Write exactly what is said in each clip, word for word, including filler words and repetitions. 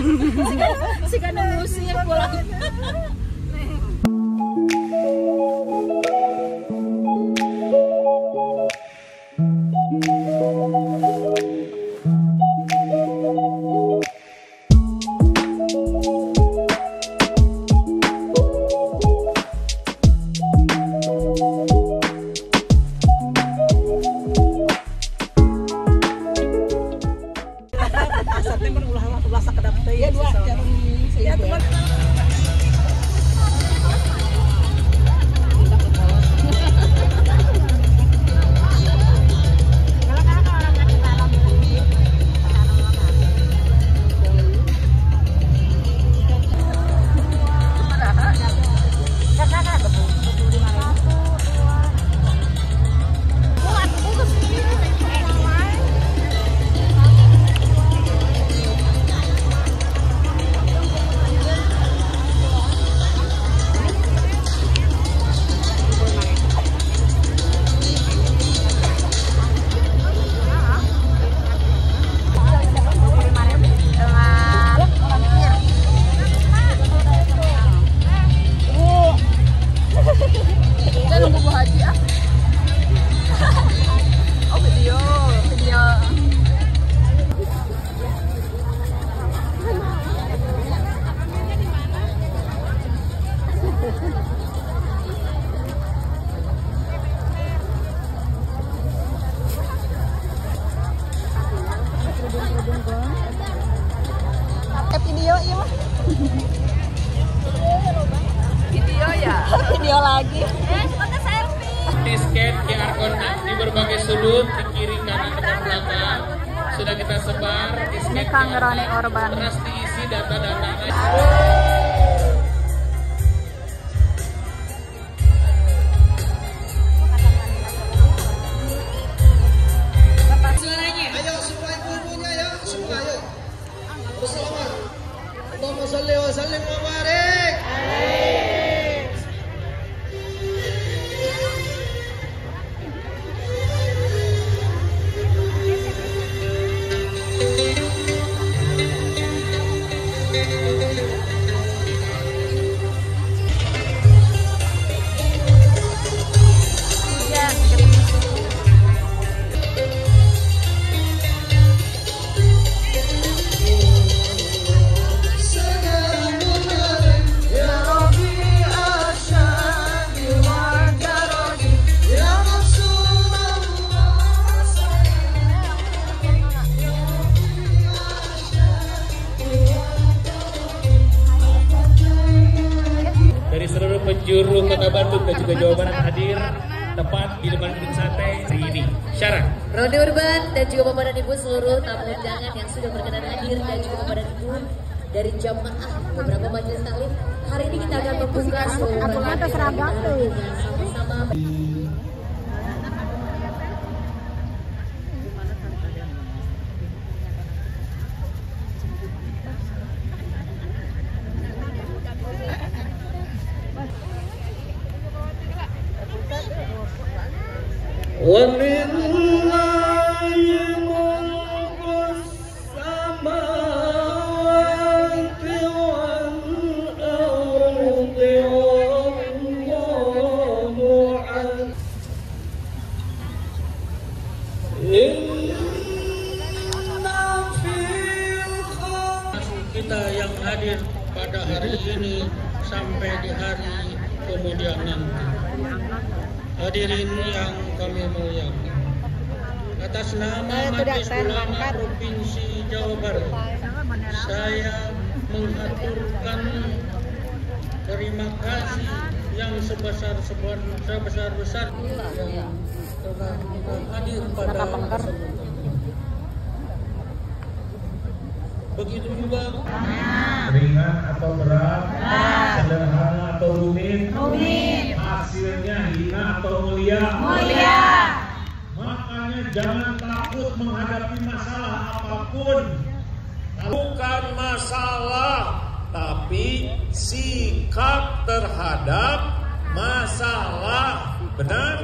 Si kan ngusir pulang. September ulah ulah sakedap teh ya dua jarang ya teman. Video iya mah. Video ya. Video lagi. Eh, foto selfie. Scan Q R code di berbagai sudut, ke kiri kanan depan belakang. Sudah kita sebar. Ini Kangerone Orban. Terus diisi data-data. Ayo semua ibu-ibunya ya, semua ayo. Berselawat. Allahumma shalli wa sallim wa barik. Dari seluruh penjuru Kota Bandung dan juga Jawa Barat hadir tepat di depan gedung sate hari ini. Syarat. Ronde Urban dan juga Bapak dan Ibu seluruh tamu undangan yang sudah berkenan hadir dan juga Bapak dan Ibu dari jamaah beberapa majelis taklim. Hari ini kita akan membuka seluruh rangkaian dengan sama-sama. Kita yang hadir pada hari ini sampai di hari kemudian nanti. Hadirin yang kami muliakan, atas nama Majelis Ulama Provinsi Jawa Barat, saya mengaturkan terima kasih yang sebesar sebesar besar yang telah hadir pada kesempatan. Begitu juga Ringan atau berat, sederhana atau rumit, hasilnya hina atau mulia. Makanya jangan takut menghadapi masalah apapun. Bukan masalah, tapi sikap terhadap masalah. Benar?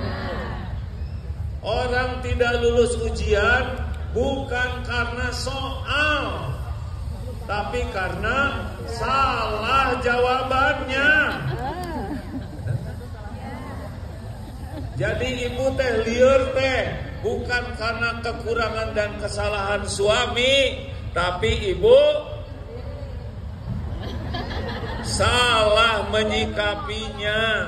Orang tidak lulus ujian bukan karena soal, tapi karena salah jawabannya. Jadi ibu teh lieur teh bukan karena kekurangan dan kesalahan suami, tapi ibu salah menyikapinya.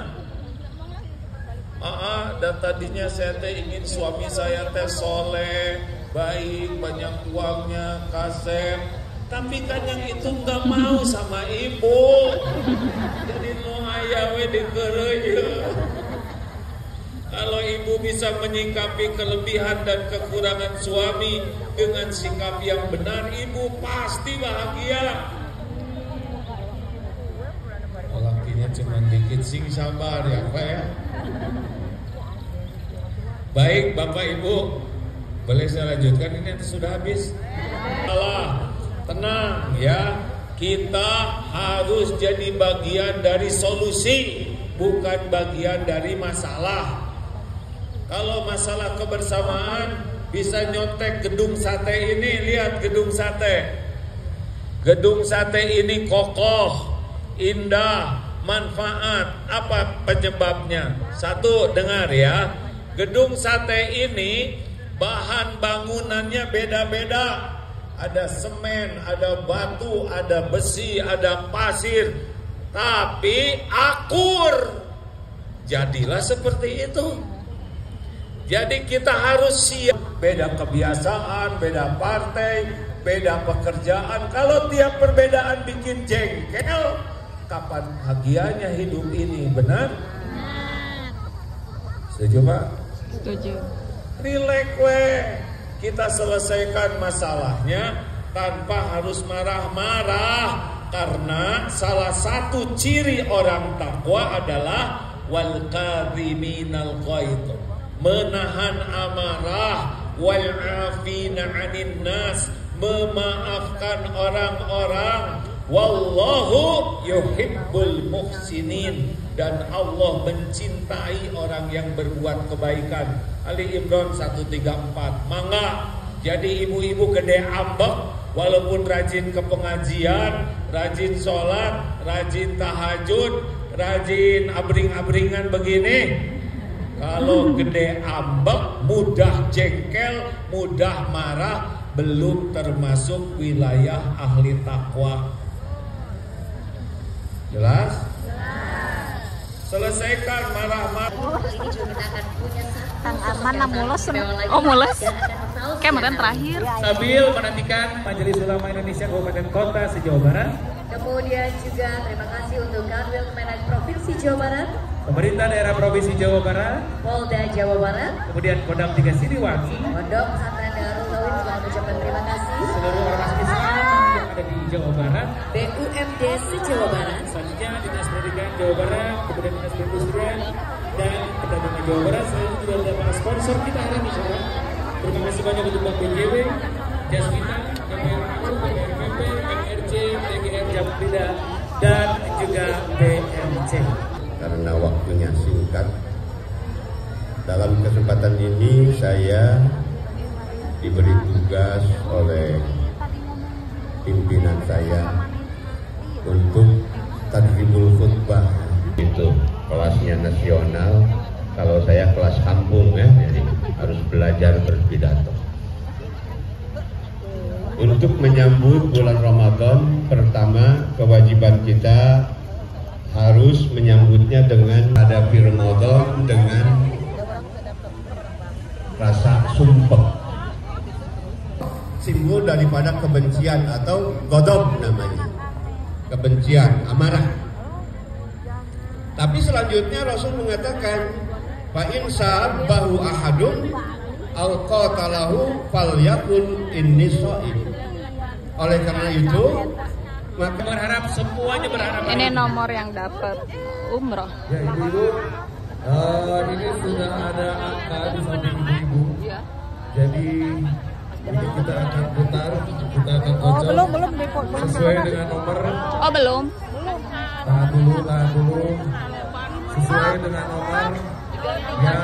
Ah, dan tadinya saya teh ingin suami saya teh soleh, baik, banyak uangnya, kasep. Tapi kan yang itu nggak mau sama ibu. Jadi nu aya we dikeureuy. Kalau ibu bisa menyikapi kelebihan dan kekurangan suami dengan sikap yang benar, ibu pasti bahagia. Lakinya cuma dikit sing sabar ya Pak ya. Baik Bapak Ibu, boleh saya lanjutkan, ini sudah habis. Salah, tenang ya. Kita harus jadi bagian dari solusi, bukan bagian dari masalah. Kalau masalah kebersamaan, bisa nyontek gedung sate ini. Lihat gedung sate. Gedung sate ini kokoh, indah, manfaat. Apa penyebabnya? Satu, dengar ya. Gedung sate ini bahan bangunannya beda-beda. Ada semen, ada batu, ada besi, ada pasir. Tapi akur. Jadilah seperti itu. Jadi kita harus siap. Beda kebiasaan, beda partai, beda pekerjaan. Kalau tiap perbedaan bikin jengkel, kapan bahagianya hidup ini? Benar? Setuju Pak? Setuju. Rileks we. Kita selesaikan masalahnya tanpa harus marah-marah. Karena salah satu ciri orang takwa adalah wal kadhiminal ghaidh, menahan amarah, wal afina 'anil nas, memaafkan orang-orang. Wallahu yuhibbul muhsinin, dan Allah mencintai orang yang berbuat kebaikan. Ali Imran seratus tiga puluh empat. Mangga jadi ibu-ibu gede ambek, walaupun rajin ke pengajian, rajin sholat, rajin tahajud, rajin abring-abringan begini. Kalau gede ambek, mudah jengkel, mudah marah, belum termasuk wilayah ahli takwa. Jelas? Selesaikan marah-marah. Kang Arman na mules. Oh mules. Kemarin terakhir. Sambil menantikan Majelis Ulama Indonesia Kabupaten Kota se-Jawa Barat. Kemudian juga terima kasih untuk Kanwil Kemenak Provinsi Jawa Barat, Pemerintah Daerah Provinsi Jawa Barat, Polda Jawa Barat, kemudian Kodam tiga Siliwangi, Pondok Pesantren Darul Tauhid juga mengucapkan terima kasih. seluruh ormas Islam yang ada di Jawa Barat, B U M D se-Jawa Barat, selanjutnya Dinas Pendidikan Jawa Barat, kemudian Dinas Perindustrian dan Perdagangan Jawa Barat. Selanjutnya juga ada para sponsor kita hari ini. Terima kasih banyak untuk Bank B J W, Jasmina, K P R A, K P R P P, M R C, T G R Jampida, dan juga B M C. Karena waktunya singkat, dalam kesempatan ini saya diberi tugas oleh pimpinan saya untuk tadribul khutbah. Itu kelasnya nasional, kalau saya kelas kampung ya, jadi harus belajar berpidato. Untuk menyambut bulan Ramadan, pertama kewajiban kita harus menyambutnya dengan hadapi Ramadan dengan rasa sumpah. Simbol daripada kebencian atau ghadab namanya. Kebencian, amarah. Tapi selanjutnya Rasul mengatakan, fa in sabahu ahadun aw qatalahu falyaqul inni shaim. Oleh karena itu, maka berharap semuanya berharap. Ini nomor yang dapat umroh. Ya ibu-ibu, uh, ini sudah ada angka di samping ibu-ibu. Jadi ini kita akan putar, kita akan kocok. Oh belum belum belum sesuai dengan nomor. Oh belum. Tahan dulu, tahan dulu. Sesuai dengan nomor yang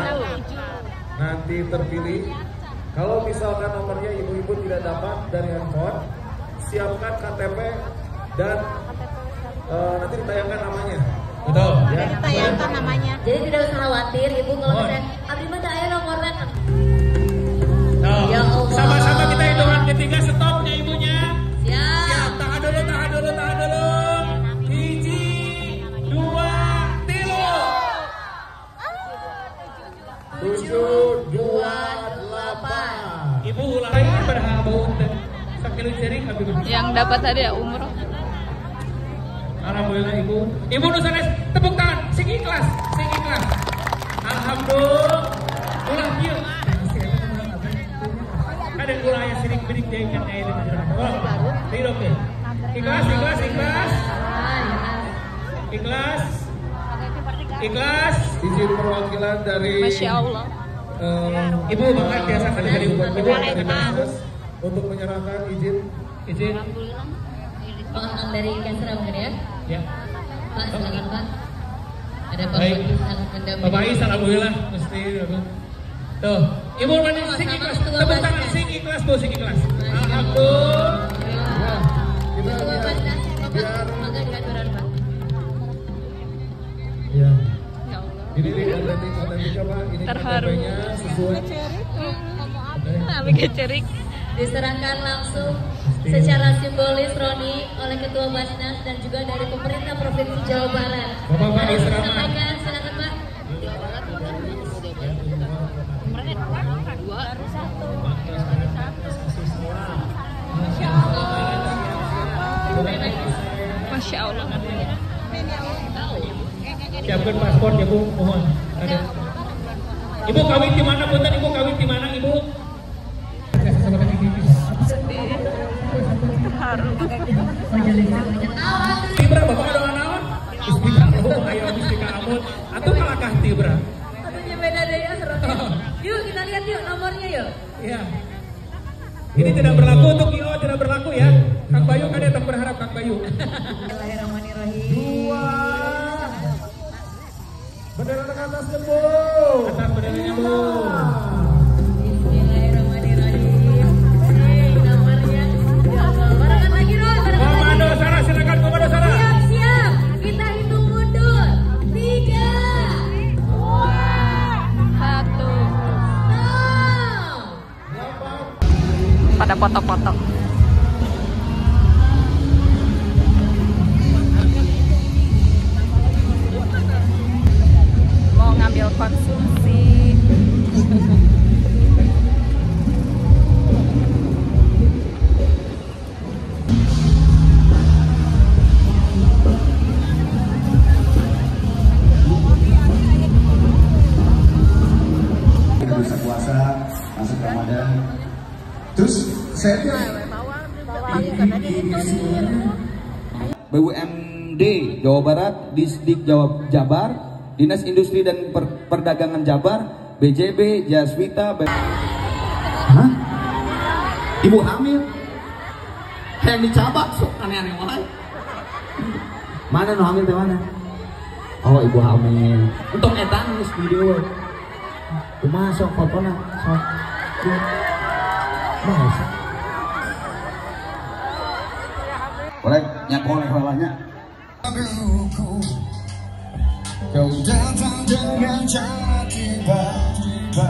nanti terpilih. Kalau misalkan nomornya ibu-ibu tidak dapat dari handphone, siapkan K T P dan uh, nanti ditayangkan namanya. Betul. Ya. Ditayangkan namanya. Jadi tidak usah khawatir, Ibu kalau oh. kata abdi mah aya nomorna. Oh. Ya Allah. Sama-sama kita hitungan ketiga stopnya ibunya. Siap. Siap. Tahan dulu, tahan dulu, tahan dulu. Hiji, dua, tilu. Tujuh, dua, delapan. Ibu ulang lagi pada bau sakit cering. Yang dapat tadi ya umroh. Alhamdulillah ibu. Ibu nusanes tepuk tangan. Sing ikhlas, sing ikhlas. Alhamdulillah. Ulah kieu. Ada ulah yang sering bidik dia ikan air di dalam. Oh, tidak oke. Ikhlas, ikhlas, ikhlas. Ikhlas. Ikhlas. Izin perwakilan dari Masya Allah. Uh, Ibu bahkan biasa kali dari ibu ibu dari Basnas untuk menyerahkan izin izin. Pengang dari Kasra mungkin ya? Ya. Pak, silakan Pak. Ada Pak Baik. Bagi sangat mendampingi. Bapak Is, alhamdulillah mesti. Tuh, ibu mana sing ikhlas, tepuk tangan sing ikhlas bu, sing ikhlas. Alhamdulillah. ya, kita Ketua biar, Basnas, Bapak, biar mangga diaturan Pak. ya Ya Allah. ini nih kontennya kontennya Pak, ini Terharu. K T P-nya sesuai. Tapi kecerik. Diserahkan langsung secara simbolis Roni oleh Ketua Basnas dan juga dari pemerintah Provinsi Jawa Barat. Bapak-bapak Ada yang diserahkan. disampaikan, silakan Pak. Masya Allah. Siapkan paspor ya bu, mohon. Ada. Ibu kawin di mana punten? Ibu kawin di mana ibu? Tibra bapak ada naon? Tibra oh ayo mesti ka amut. Atuh kalakah Tibra? Atuhnya beda deh ya Roni. Yuk kita lihat yuk nomornya yuk. Iya. Ini tidak berlaku untuk I O, tidak berlaku ya. Kang Bayu kan yang berharap Kang Bayu. Bismillahirrahmanirrahim. Dua. Bendera ke atas bu. Atas benderanya bu. Bismillahirrahmanirrahim. Hei, nomornya. Ya Allah. Barengan lagi Ron, barengan lagi. Komando Sarah, silakan Komando Sarah. Siap, siap. Kita hitung mundur. Tiga. Satu. Nol. Pada foto-foto. Mau ngambil konsumsi. Buka puasa, masuk Ramadan. Terus saya B U M D Jawa Barat, Disdik Jawa Jabar, Dinas Industri dan Per- Perdagangan Jabar, B J B, Jaswita. B- Hah? Ibu hamil? Yang dicabak, sok aneh-aneh wae. Mana nu hamil teh mana? Oh, ibu hamil. Untuk edan geus video. Kumaha sok fotona? Sok. Masa? Boleh nyakoleh lalanya. Kau datang dengan cara tiba-tiba.